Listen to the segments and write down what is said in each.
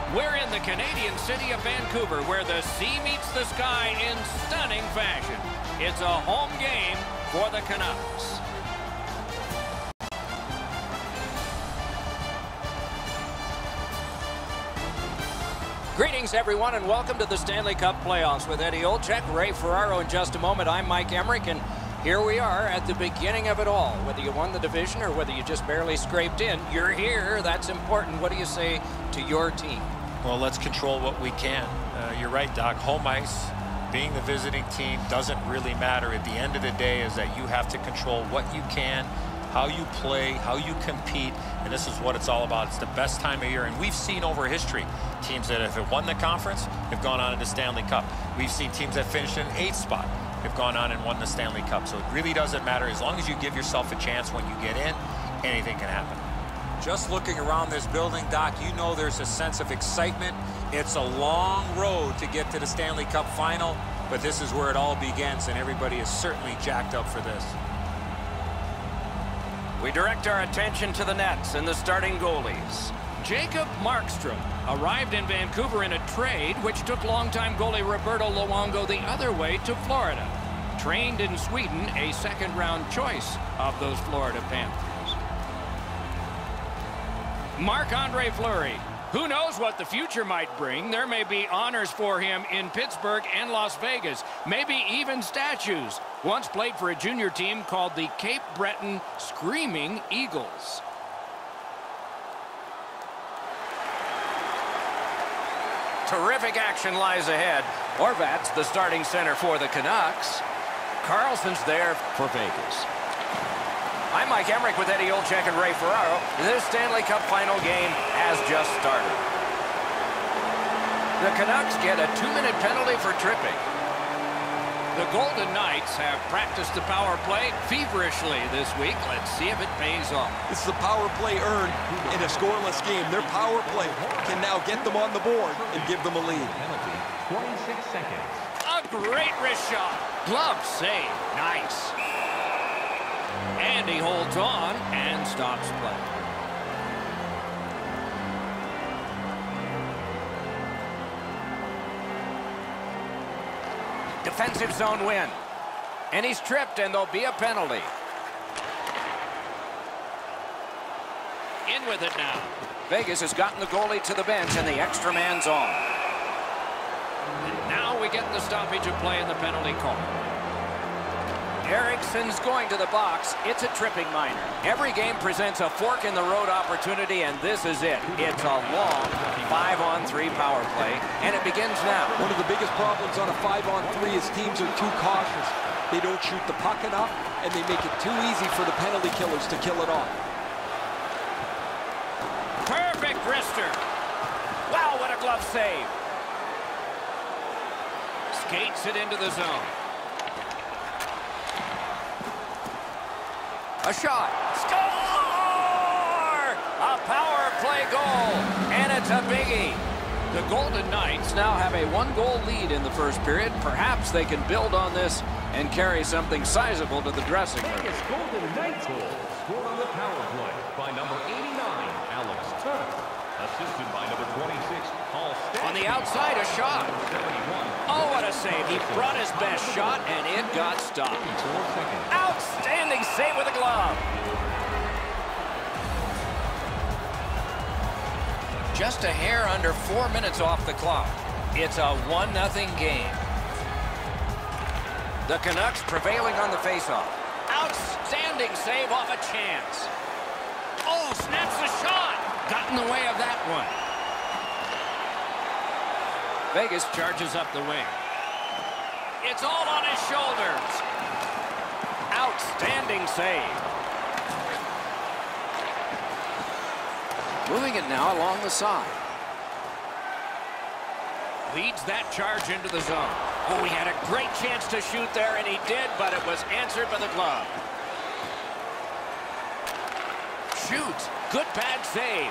We're in the Canadian city of Vancouver, where the sea meets the sky in stunning fashion. It's a home game for the Canucks. Greetings, everyone, and welcome to the Stanley Cup playoffs with Eddie Olczyk, Ray Ferraro in just a moment. I'm Mike Emrick, and here we are at the beginning of it all. Whether you won the division or whether you just barely scraped in, you're here. That's important. What do you say to your team? Well, let's control what we can. You're right, Doc. Home ice, being the visiting team, doesn't really matter. At the end of the day is that you have to control what you can, how you play, how you compete, and this is what it's all about. It's the best time of year, and we've seen over history teams that have won the conference have gone on to the Stanley Cup. We've seen teams that finished in 8th spot have gone on and won the Stanley Cup. So it really doesn't matter. As long as you give yourself a chance when you get in, anything can happen. Just looking around this building, Doc, you know there's a sense of excitement. It's a long road to get to the Stanley Cup final, but this is where it all begins, and everybody is certainly jacked up for this. We direct our attention to the nets and the starting goalies. Jacob Markstrom arrived in Vancouver in a trade which took longtime goalie Roberto Luongo the other way to Florida. Trained in Sweden, a second-round choice of those Florida Panthers. Marc-Andre Fleury. Who knows what the future might bring? There may be honors for him in Pittsburgh and Las Vegas. Maybe even statues. Once played for a junior team called the Cape Breton Screaming Eagles. Terrific action lies ahead. Horvat's the starting center for the Canucks. Carlson's there for Vegas. I'm Mike Emrick with Eddie Olczyk and Ray Ferraro. This Stanley Cup final game has just started. The Canucks get a 2-minute penalty for tripping. The Golden Knights have practiced the power play feverishly this week. Let's see if it pays off. This is a power play earned in a scoreless game. Their power play can now get them on the board and give them a lead. 26 seconds. A great wrist shot. Glove save. Nice. And he holds on and stops play. Defensive zone win. And he's tripped, and there'll be a penalty. In with it now. Vegas has gotten the goalie to the bench, and the extra man's on. And now we get the stoppage of play in the penalty call. Eriksson's going to the box. It's a tripping minor. Every game presents a fork-in-the-road opportunity, and this is it. It's a long 5-on-3 power play, and it begins now. One of the biggest problems on a 5-on-3 is teams are too cautious. They don't shoot the puck enough, and they make it too easy for the penalty killers to kill it off. Perfect wrister. Wow, what a glove save. Skates it into the zone. A shot. Score! A power play goal. And it's a biggie. The Golden Knights now have a 1-goal lead in the first period. Perhaps they can build on this and carry something sizable to the dressing room. Vegas Golden Knights goal scored on the power play by number 89, Alex Tuch. Assisted by number 26, Paul Stastny. On the outside, a shot. Oh, what a save. He brought his best shot, and it got stopped. Outstanding save with a glove. Just a hair under 4 minutes off the clock. It's a 1-0 game. The Canucks prevailing on the faceoff. Outstanding save off a chance. Oh, snaps the shot. Got in the way of that one. Vegas charges up the wing. It's all on his shoulders. Outstanding save. Moving it now along the side. Leads that charge into the zone. Oh, he had a great chance to shoot there, and he did, but it was answered by the glove. Shoots. Good pad save.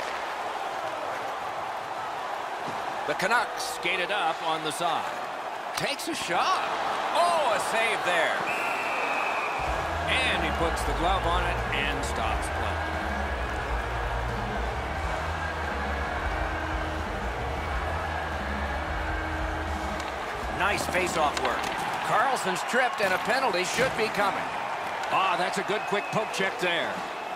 The Canucks skated up on the side. Takes a shot. Oh, a save there. And he puts the glove on it and stops play. Nice face-off work. Carlson's tripped, and a penalty should be coming. That's a good quick poke check there.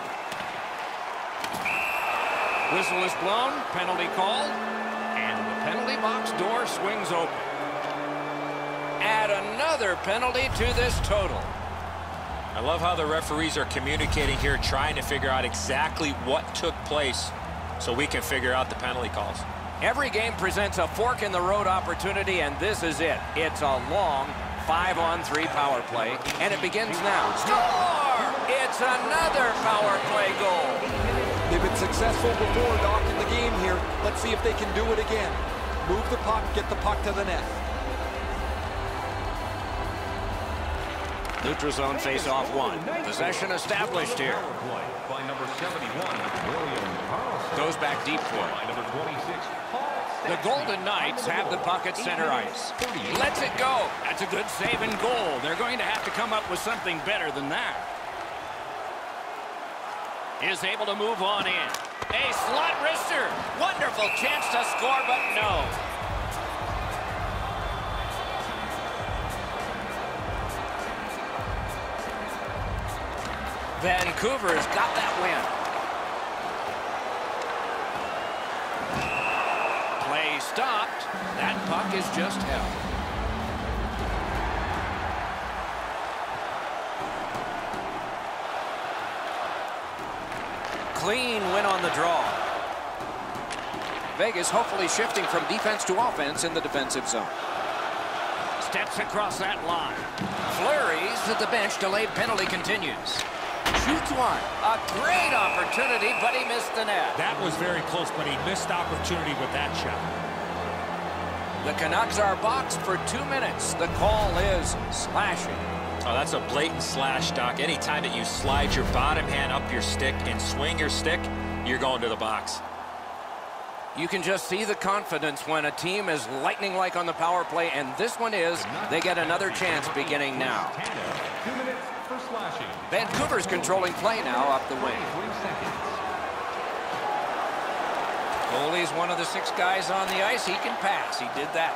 Whistle is blown, penalty called, and the penalty box door swings open. Add another penalty to this total. I love how the referees are communicating here, trying to figure out exactly what took place so we can figure out the penalty calls. Every game presents a fork-in-the-road opportunity, and this is it. It's a long 5-on-3 power play, and it begins now. Score! It's another power play goal. They've been successful before, Doc, in the game here. Let's see if they can do it again. Move the puck, get the puck to the net. Neutral zone face-off one. Possession established here. By number 71, William Carlson. Goes back deep for it. By number 26, The Golden Knights have the puck at center ice. Lets it go. That's a good save and goal. They're going to have to come up with something better than that. Is able to move on in. A slot wrister. Wonderful chance to score, but no. Vancouver's got that win. Play stopped. That puck is just held. Clean win on the draw. Vegas hopefully shifting from defense to offense in the defensive zone. Steps across that line. Fleury's at the bench. Delayed penalty continues. Shoots one. A great opportunity, but he missed the net. That was very close, but he missed opportunity with that shot. The Canucks are boxed for 2 minutes. The call is slashing. Oh, that's a blatant slash, Doc. Anytime that you slide your bottom hand up your stick and swing your stick, you're going to the box. You can just see the confidence when a team is lightning-like on the power play, and this one is. They get another chance beginning now. 2 minutes for slashing. Vancouver's controlling play now up the wing. 3 seconds. Goalie's one of the 6 guys on the ice. He can pass. He did that.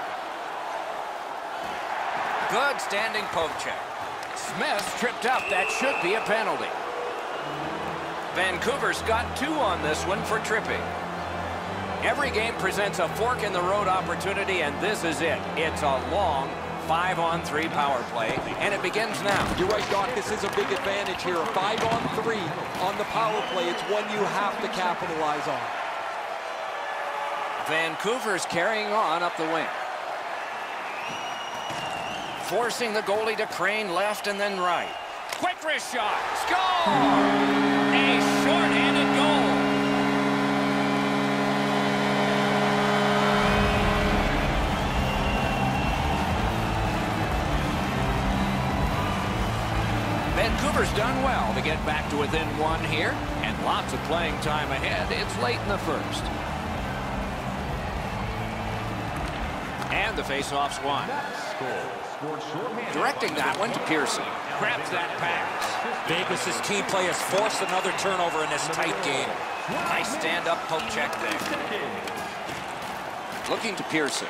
Good standing poke check. Smith's tripped up. That should be a penalty. Vancouver's got 2 on this one for tripping. Every game presents a fork-in-the-road opportunity, and this is it. It's a long 5-on-3 power play, and it begins now. You're right, Doc. This is a big advantage here. A 5-on-3 on the power play. It's one you have to capitalize on. Vancouver's carrying on up the wing. Forcing the goalie to crane left and then right. Quick wrist shot. Score! A short-handed goal. Vancouver's done well to get back to within 1 here, and lots of playing time ahead. It's late in the first. And the faceoff's won. Directing that one to Pearson. Grabs that pass. Vegas's team play has forced another turnover in this tight game. Nice stand-up poke check there. Looking to Pearson.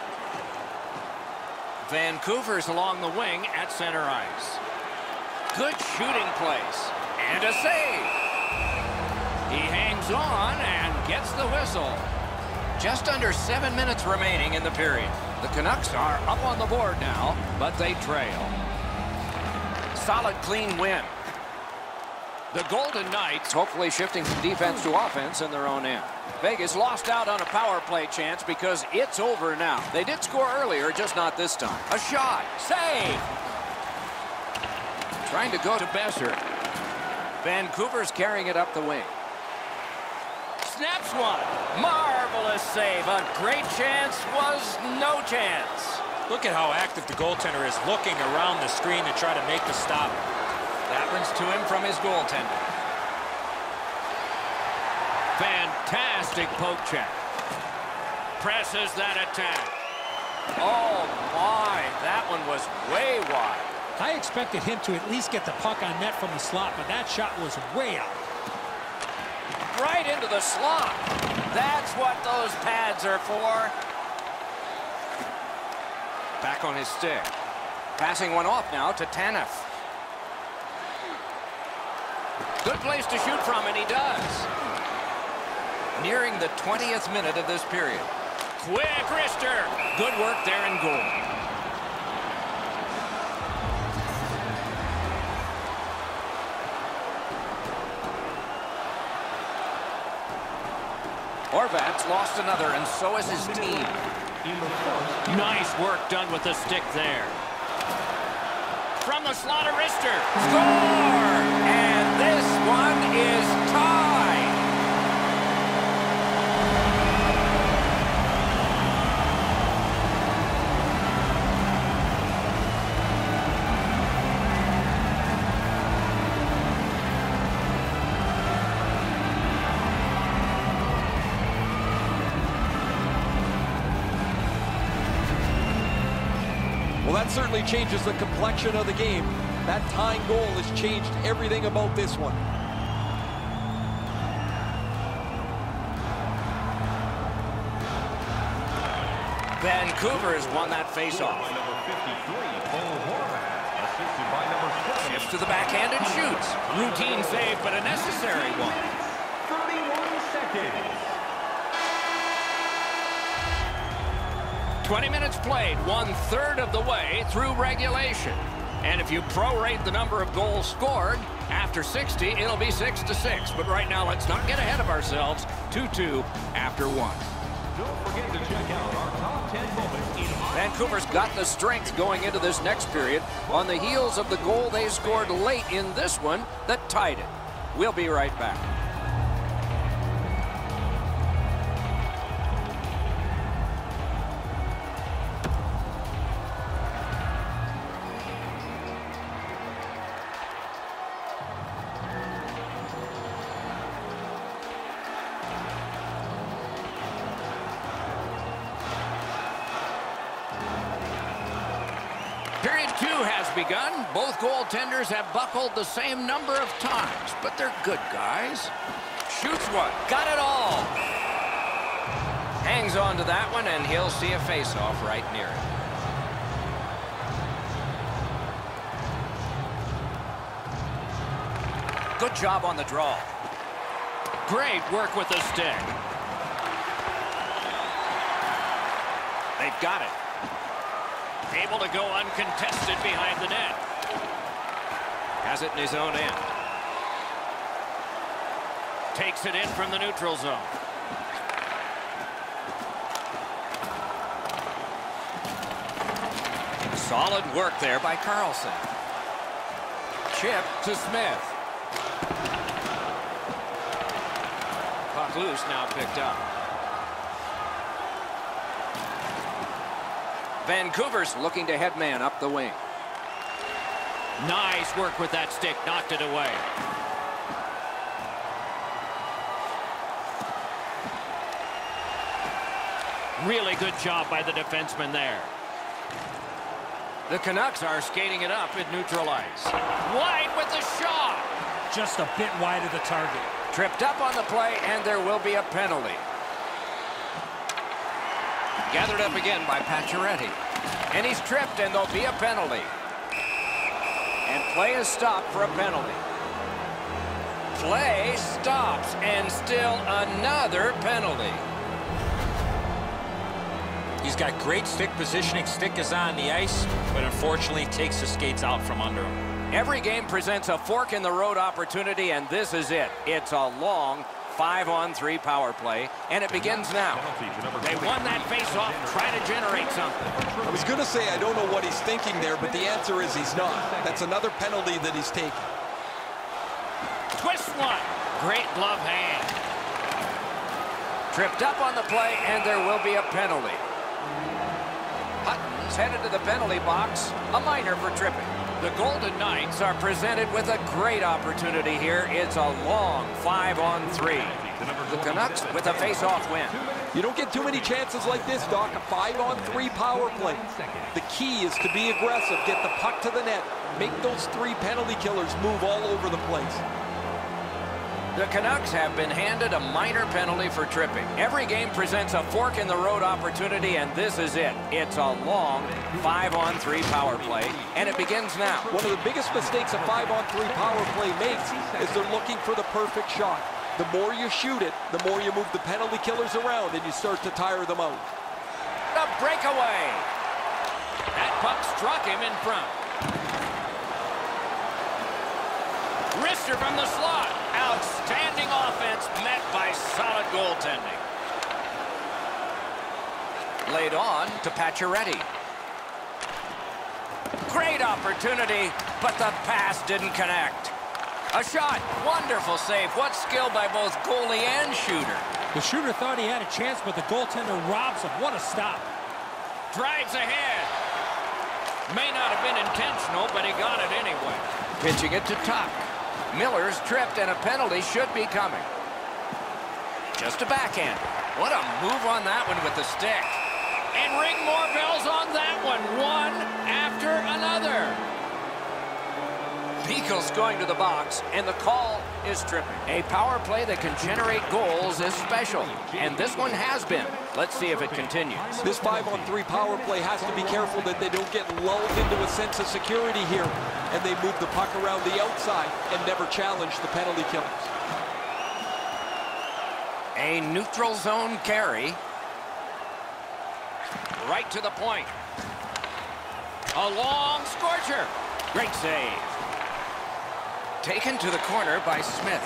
Vancouver's along the wing at center ice. Good shooting place. And a save. He hangs on and gets the whistle. Just under 7 minutes remaining in the period. The Canucks are up on the board now, but they trail. Solid, clean win. The Golden Knights hopefully shifting from defense to offense in their own end. Vegas lost out on a power play chance because it's over now. They did score earlier, just not this time. A shot. Save. Trying to go to Besser. Vancouver's carrying it up the wing. Snaps one. Marvelous save. A great chance was no chance. Look at how active the goaltender is, looking around the screen to try to make the stop. That one's to him from his goaltender. Fantastic poke check. Presses that attack. Oh my, that one was way wide. I expected him to at least get the puck on net from the slot, but that shot was way out. Right into the slot. That's what those pads are for. Back on his stick. Passing one off now to Tanev. Good place to shoot from, and he does. Nearing the 20th minute of this period. Quick wrister. Good work there in goal. Horvat's lost another, and so has his team. Nice work done with the stick there. From the slot of wrister. Score! And this one is tied. Well, that certainly changes the complexion of the game. That tying goal has changed everything about this one. Vancouver has won that faceoff. Shifts to the backhand and shoots. Routine save, but a necessary one. 31 seconds. 20 minutes played, 1/3 of the way through regulation. And if you prorate the number of goals scored, after 60, it'll be 6-6. But right now, let's not get ahead of ourselves. 2-2 after 1. Don't forget to check out our top 10 moments in Vancouver's got the strength going into this next period on the heels of the goal they scored late in this one that tied it. We'll be right back. Period 2 has begun. Both goaltenders have buckled the same number of times, but they're good guys. Shoots one. Got it all. Hangs on to that one, and he'll see a face-off right near it. Good job on the draw. Great work with the stick. They've got it. Able to go uncontested behind the net. Has it in his own end. Takes it in from the neutral zone. Solid work there by Carlson. Chip to Smith. Puck loose, now picked up. Vancouver's looking to head man up the wing. Nice work with that stick. Knocked it away. Really good job by the defenseman there. The Canucks are skating it up at neutral ice. Wide with the shot. Just a bit wide of the target. Tripped up on the play, and there will be a penalty. Gathered up again by Pacioretty. And he's tripped, and there'll be a penalty. And play is stopped for a penalty. Play stops, and still another penalty. He's got great stick positioning. Stick is on the ice, but unfortunately takes the skates out from under him. Every game presents a fork in the road opportunity, and this is it. It's a long 5-on-3 power play, and it begins now. They won that face-off. Try to generate something. I was going to say I don't know what he's thinking there, but the answer is he's not. That's another penalty that he's taking. Twist one. Great glove hand. Tripped up on the play, and there will be a penalty. Hutton's headed to the penalty box. A minor for tripping. The Golden Knights are presented with a great opportunity here. It's a long 5-on-3. The Canucks with a face-off win. You don't get too many chances like this, Doc. A 5-on-3 power play. The key is to be aggressive, get the puck to the net, make those 3 penalty killers move all over the place. The Canucks have been handed a minor penalty for tripping. Every game presents a fork-in-the-road opportunity, and this is it. It's a long 5-on-3 power play, and it begins now. One of the biggest mistakes a 5-on-3 power play makes is they're looking for the perfect shot. The more you shoot it, the more you move the penalty killers around, and you start to tire them out. The breakaway. That puck struck him in front. Wrister from the slot. Outstanding offense met by solid goaltending. Laid on to Pacioretty. Great opportunity, but the pass didn't connect. A shot. Wonderful save. What skill by both goalie and shooter. The shooter thought he had a chance, but the goaltender robs him. What a stop. Drives ahead. May not have been intentional, but he got it anyway. Pitching it to Tuch. Miller's tripped, and a penalty should be coming. Just a backhand. What a move on that one with the stick. And ring more bells on that one. One after another. Beagle's going to the box, and the call is tripping. A power play that can generate goals is special, and this one has been. Let's see if it continues. This 5-on-3 power play has to be careful that they don't get lulled into a sense of security here, and they move the puck around the outside and never challenge the penalty killers. A neutral zone carry. Right to the point. A long scorcher. Great save. Taken to the corner by Smith.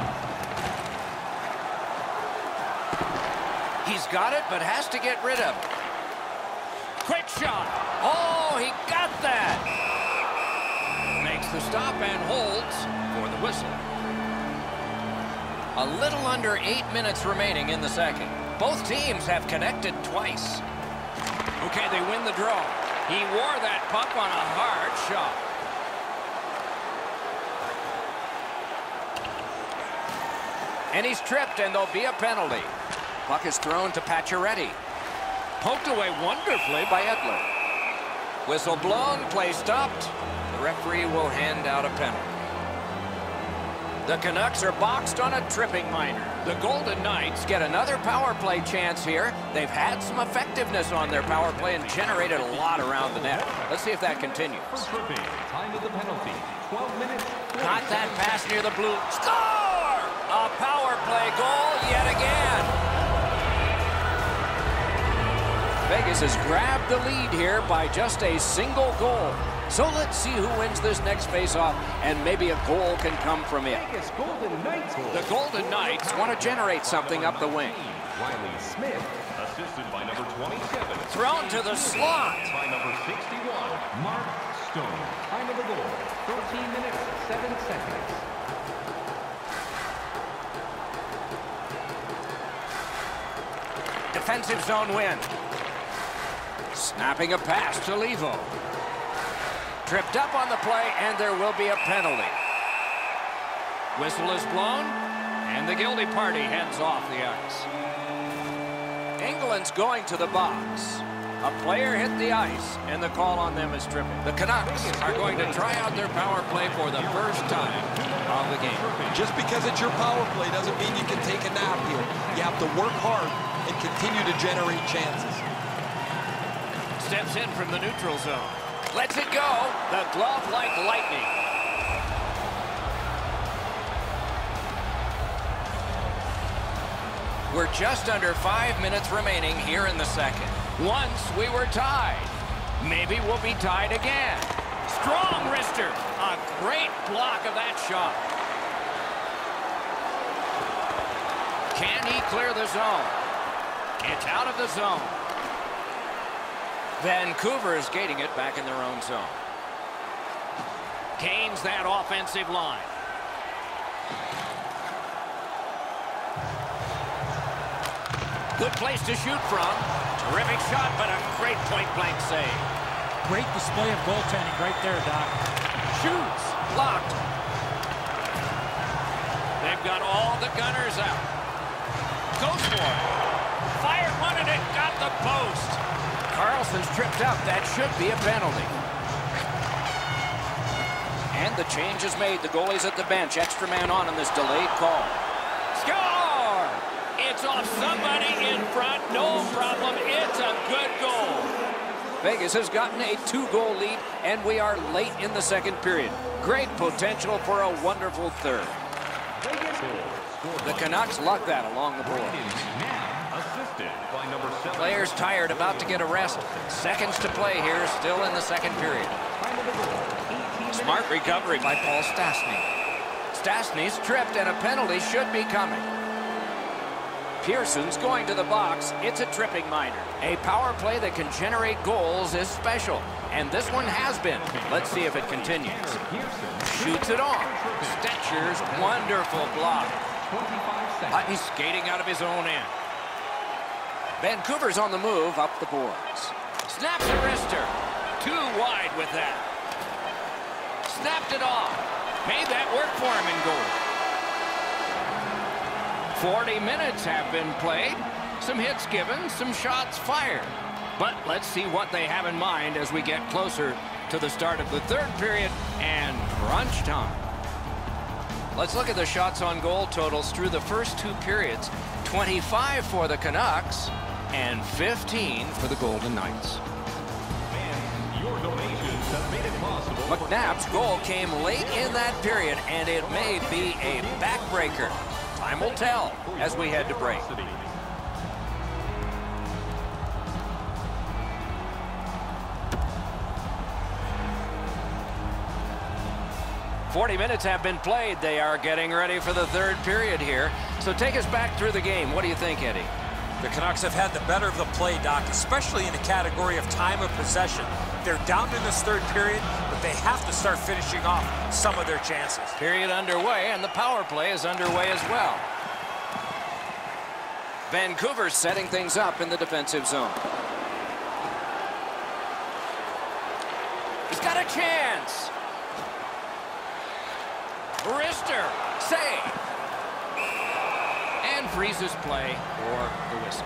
He's got it, but has to get rid of it. Quick shot. Oh, he got that. Makes the stop and holds for the whistle. A little under 8 minutes remaining in the second. Both teams have connected twice. Okay, they win the draw. He wore that puck on a hard shot. And he's tripped, and there'll be a penalty. Puck is thrown to Pacioretty. Poked away wonderfully by Edler. Whistle blown, play stopped. The referee will hand out a penalty. The Canucks are boxed on a tripping minor. The Golden Knights get another power play chance here. They've had some effectiveness on their power play and generated a lot around the net. Let's see if that continues. For tripping, time of the penalty, 12 minutes. Got that pass near the blue. Score! A power play goal yet again. Vegas has grabbed the lead here by just a single goal. So let's see who wins this next face-off, and maybe a goal can come from it. The Golden Knights want to generate something up the wing. Riley Smith, assisted by number 27. Thrown to the slot. By number 61, Mark Stone. Time of the goal, 13 minutes, 7 seconds. Defensive zone win. Snapping a pass to Levo. Tripped up on the play, and there will be a penalty. Whistle is blown, and the guilty party heads off the ice. England's going to the box. A player hit the ice, and the call on them is tripping. The Canucks are going to try out their power play for the first time of the game. Just because it's your power play doesn't mean you can take a nap here. You have to work hard and continue to generate chances. Steps in from the neutral zone. Lets it go. The glove like lightning. We're just under 5 minutes remaining here in the second. Once we were tied. Maybe we'll be tied again. Strong wrister. A great block of that shot. Can he clear the zone? It's out of the zone. Vancouver is gating it back in their own zone. Gains that offensive line. Good place to shoot from. Terrific shot, but a great point-blank save. Great display of goaltending right there, Doc. Shoots. Blocked. They've got all the gunners out. Goes for it. Fired one, and it got the post. Carlson's tripped up. That should be a penalty. And the change is made. The goalie's at the bench. Extra man on this delayed call. Score! It's off somebody in front. No problem. It's a good goal. Vegas has gotten a 2-goal lead, and we are late in the second period. Great potential for a wonderful third. The Canucks luck that along the board. Players tired, about to get a rest. Seconds to play here, still in the second period. Smart recovery by Paul Stastny. Stastny's tripped, and a penalty should be coming. Pearson's going to the box. It's a tripping minor. A power play that can generate goals is special, and this one has been. Let's see if it continues. Shoots it off. Stetcher's wonderful block. Hutton skating out of his own end. Vancouver's on the move up the boards. Snaps a wrister. Too wide with that. Snapped it off. Made that work for him in goal. 40 minutes have been played. Some hits given, some shots fired. But let's see what they have in mind as we get closer to the start of the third period and crunch time. Let's look at the shots on goal totals through the first 2 periods. 25 for the Canucks and 15 for the Golden Knights. Your donations have made it possible. McNabb's goal came late in that period, and it may be a backbreaker. Time will tell as we head to break. 40 minutes have been played. They are getting ready for the third period here. So take us back through the game. What do you think, Eddie? The Canucks have had the better of the play, Doc, especially in the category of time of possession. They're down in this third period, but they have to start finishing off some of their chances. Period underway, and the power play is underway as well. Vancouver's setting things up in the defensive zone. He's got a chance. Wrister, save. And freezes play for the whistle.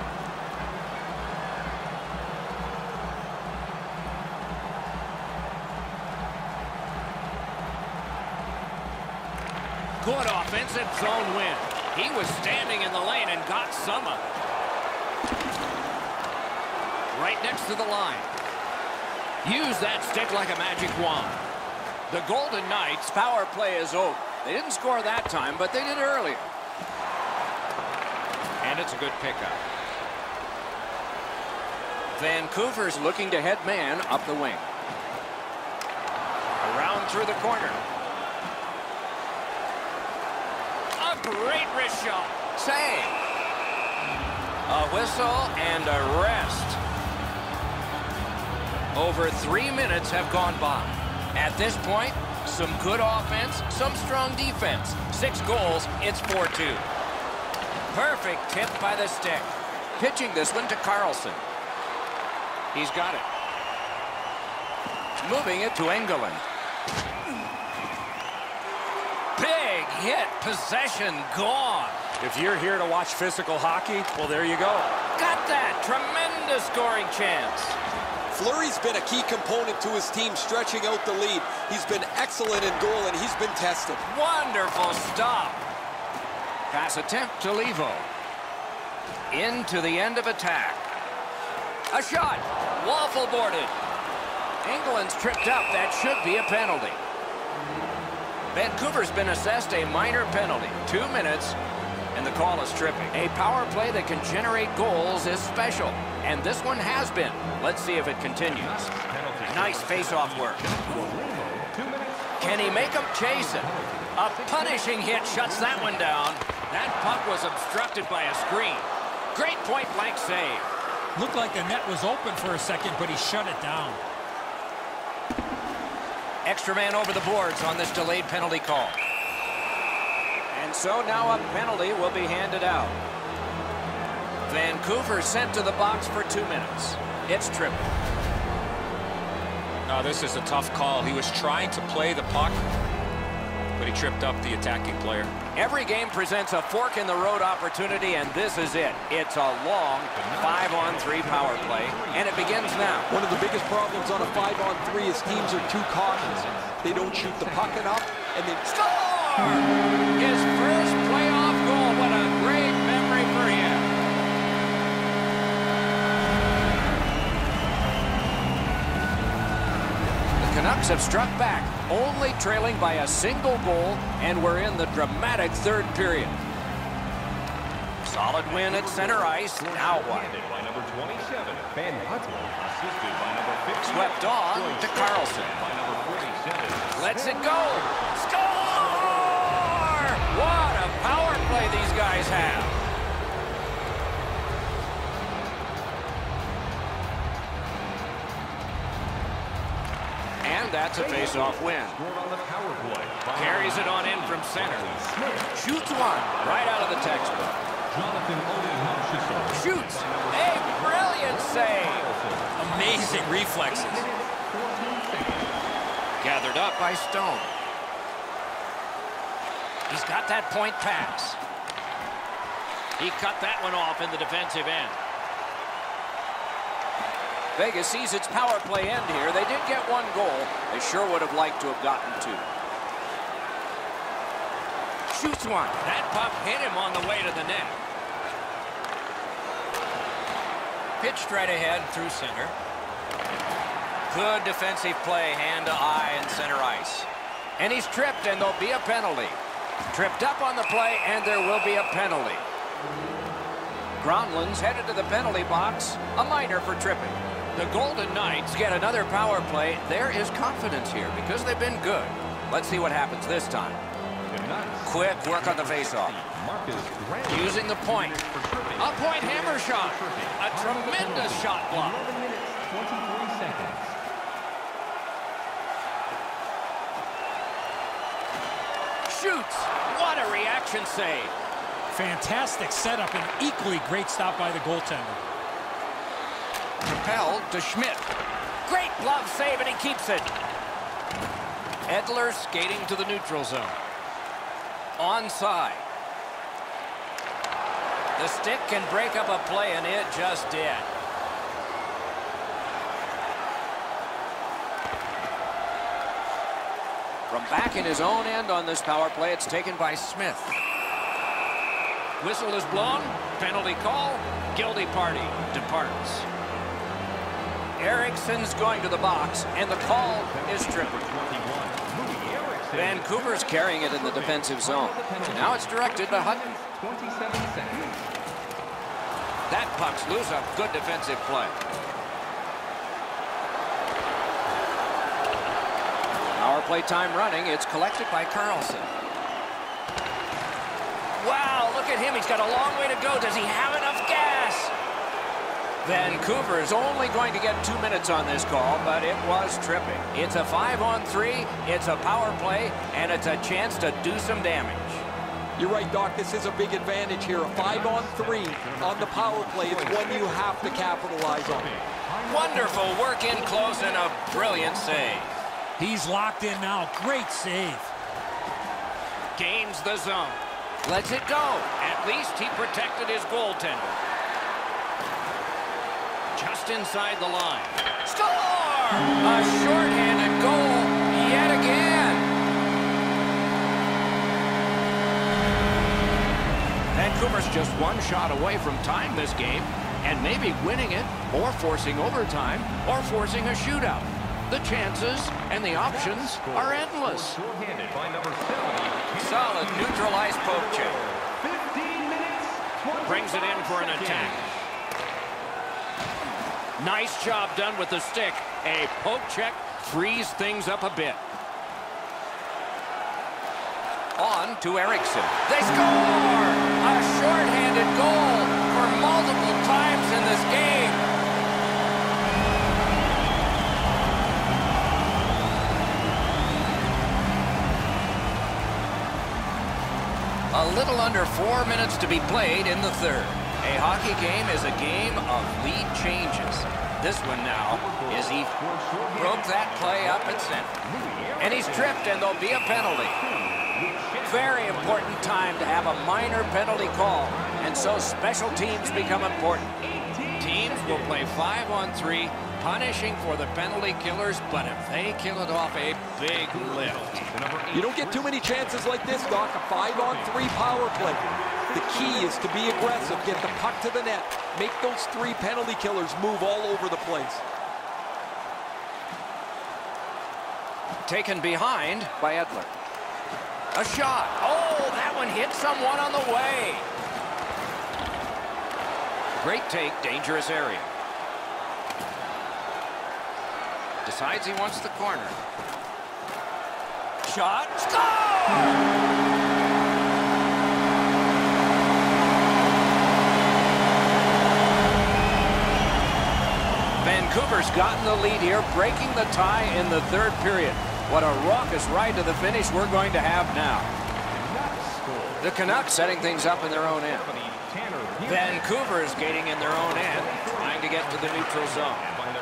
Good offensive zone win. He was standing in the lane and got some of it. Right next to the line. Use that stick like a magic wand. The Golden Knights' power play is over. They didn't score that time, but they did earlier. And it's a good pickup. Vancouver's looking to head man up the wing. Around through the corner. A great wrist shot. Save. A whistle and a rest. Over 3 minutes have gone by. At this point, some good offense, some strong defense. 6 goals, it's 4-2. Perfect tip by the stick. Pitching this one to Carlson. He's got it. Moving it to Engelland. Big hit, possession gone. If you're here to watch physical hockey, well, there you go. Got that, tremendous scoring chance. Fleury's been a key component to his team stretching out the lead. He's been excellent in goal, and he's been tested. Wonderful stop. Pass attempt to Levo. Into the end of attack. A shot. Waffle boarded. England's tripped up. That should be a penalty. Vancouver's been assessed a minor penalty. 2 minutes, and the call is tripping. A power play that can generate goals is special, and this one has been. Let's see if it continues. Nice face-off work. Can he make him chase it? A punishing hit shuts that one down. That puck was obstructed by a screen. Great point-blank save. Looked like the net was open for a second, but he shut it down. Extra man over the boards on this delayed penalty call. And so now a penalty will be handed out. Vancouver sent to the box for 2 minutes. It's tripped. Now, this is a tough call. He was trying to play the puck, but he tripped up the attacking player. Every game presents a fork-in-the-road opportunity, and this is it. It's a long 5-on-3 5-on-3 power play, and it begins now. One of the biggest problems on a 5-on-3 is teams are too cautious. They don't shoot the puck enough, and they Score! His first playoff goal. What a great memory for him. The Canucks have struck back, only trailing by a single goal, and we're in the dramatic third period. Solid win at center ice. Now what? By number 27, Ben Hutton, assisted by number 50. Swept on to Carlson. By number 47. Lets it go. Score! What a power play these guys have. And that's a face-off win. Scored on the power play. Carries it on in from center. Shoots one right out of the textbook. Jonathan Ode Shoots. A brilliant save. Amazing reflexes. Gathered up by Stone. He's got that point pass. He cut that one off in the defensive end. Vegas sees its power play end here. They did get one goal. They sure would have liked to have gotten two. Shoots one. That puck hit him on the way to the net. Pitched right ahead through center. Good defensive play, hand to eye and center ice. And he's tripped, and there'll be a penalty. Tripped up on the play, and there will be a penalty. Gronlin's headed to the penalty box. A minor for tripping. The Golden Knights get another power play. There is confidence here because they've been good. Let's see what happens this time. Quick work on the faceoff. Using the point. A point hammer shot. A tremendous shot block. 11 minutes, 23 seconds. Shoots. What a reaction save. Fantastic setup and equally great stop by the goaltender. Propelled to Schmidt. Great glove save, and he keeps it. Edler skating to the neutral zone. Onside. The stick can break up a play, and it just did. From back in his own end on this power play, it's taken by Smith. Whistle is blown. Penalty call. Guilty party departs. Eriksson's going to the box, and the call is tripping. Vancouver's carrying it in the defensive zone. So now it's directed to Hutton. 27 seconds. That puck's loose. A good defensive play. Power play time running. It's collected by Carlson. Wow, look at him. He's got a long way to go. Does he have enough gas? Vancouver is only going to get 2 minutes on this call, but it was tripping. It's a 5-on-3, it's a power play, and it's a chance to do some damage. You're right, Doc. This is a big advantage here. A 5-on-3 on the power play. It's one you have to capitalize on. Wonderful work in close and a brilliant save. He's locked in now. Great save. Gains the zone. Lets it go. At least he protected his goaltender. Just inside the line. Score! A shorthanded goal yet again. Vancouver's just one shot away from tying this game and maybe winning it, or forcing overtime, or forcing a shootout. The chances and the options are endless. Solid neutral ice poke check. Brings it in for an attack. Nice job done with the stick. A poke check frees things up a bit. On to Eriksson. They score! A shorthanded goal for multiple times in this game. A little under 4 minutes to be played in the third. A hockey game is a game of lead changes. This one now is he broke that play up at center. And he's tripped, and there'll be a penalty. Very important time to have a minor penalty call, and so special teams become important. Teams will play 5-on-3, punishing for the penalty killers, but if they kill it off, a big lift. You don't get too many chances like this, Doc. A 5-on-3 power play. The key is to be aggressive, get the puck to the net, make those 3 penalty killers move all over the place. Taken behind by Edler. A shot. Oh, that one hit someone on the way. Great take, dangerous area. Decides he wants the corner. Shot. Score! Vancouver's gotten the lead here, breaking the tie in the 3rd period. What a raucous ride to the finish we're going to have now. The Canucks setting things up in their own end. Vancouver is skating in their own end, trying to get to the neutral zone.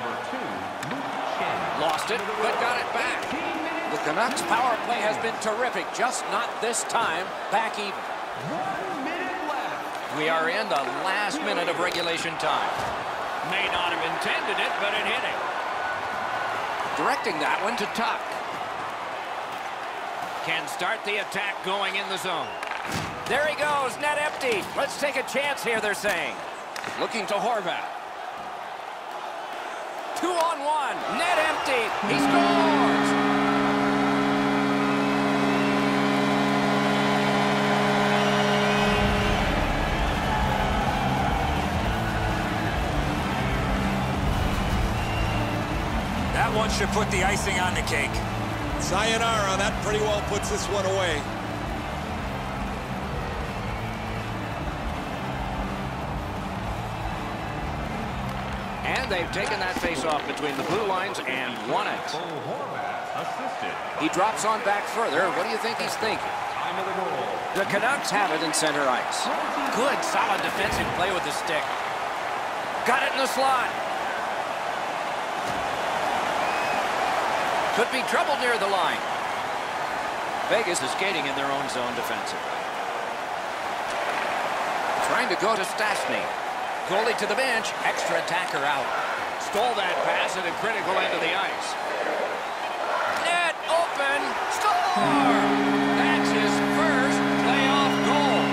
Lost it, but got it back. The Canucks power play has been terrific, just not this time back even. 1 minute left. We are in the last minute of regulation time. May not have intended it, but it hit him. Directing that one to Tuck. Can start the attack going in the zone. There he goes, net empty. Let's take a chance here, they're saying. Looking to Horvat. 2-on-1, net empty. He scores! That one should put the icing on the cake. Sayonara, that pretty well puts this one away. And they've taken that face-off between the blue lines and won it. He drops on back further. What do you think he's thinking? The Canucks have it in center ice. Good, solid defensive play with the stick. Got it in the slot. Could be trouble near the line. Vegas is skating in their own zone defensively. Trying to go to Stastny. Goalie to the bench. Extra attacker out. Stole that pass at a critical end of the ice. Net open. Score! That's his first playoff goal.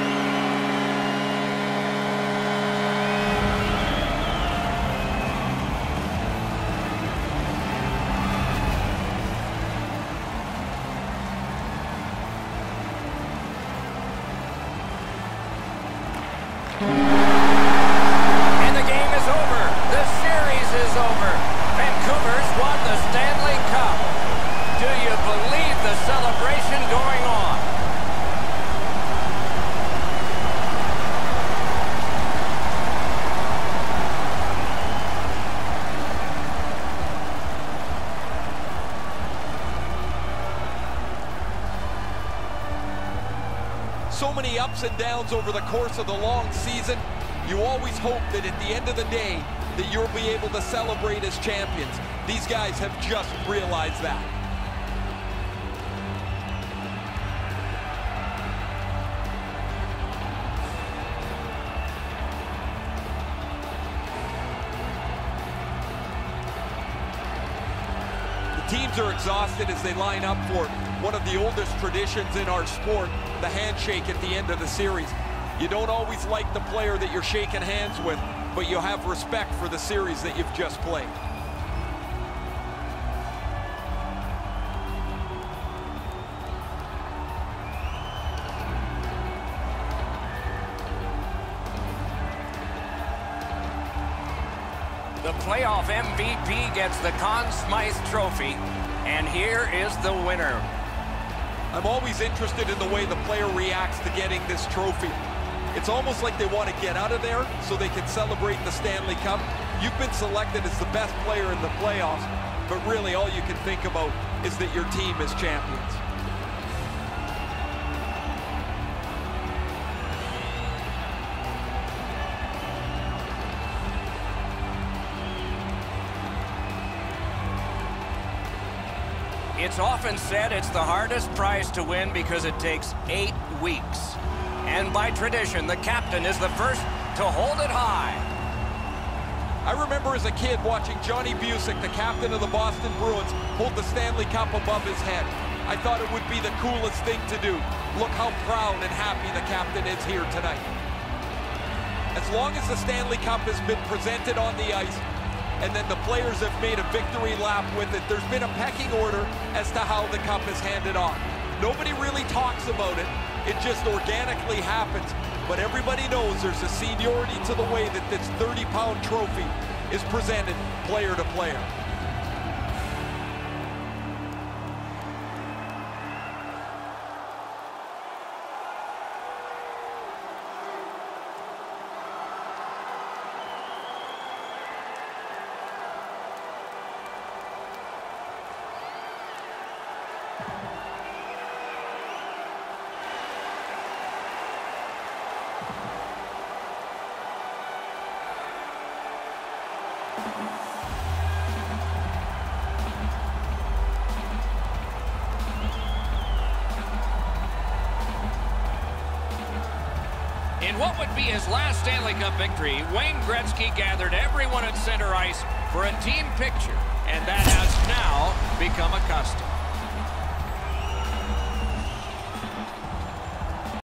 And the game is over. The series is over. Vancouver's won the Stanley Cup. Do you believe the celebration going on? So many ups and downs over the course of the long season. You always hope that at the end of the day that you'll be able to celebrate as champions. These guys have just realized that. The teams are exhausted as they line up for one of the oldest traditions in our sport, the handshake at the end of the series. You don't always like the player that you're shaking hands with, but you have respect for the series that you've just played. The playoff MVP gets the Conn Smythe Trophy, and here is the winner. I'm always interested in the way the player reacts to getting this trophy. It's almost like they want to get out of there so they can celebrate the Stanley Cup. You've been selected as the best player in the playoffs, but really all you can think about is that your team is champions. It's often said it's the hardest prize to win because it takes 8 weeks. And by tradition, the captain is the first to hold it high. I remember as a kid watching Johnny Busick, the captain of the Boston Bruins, hold the Stanley Cup above his head. I thought it would be the coolest thing to do. Look how proud and happy the captain is here tonight. As long as the Stanley Cup has been presented on the ice, and then the players have made a victory lap with it, there's been a pecking order as to how the cup is handed off. Nobody really talks about it. It just organically happens. But everybody knows there's a seniority to the way that this 30-pound trophy is presented player to player. In what would be his last Stanley Cup victory, Wayne Gretzky gathered everyone at center ice for a team picture, and that has now become a custom.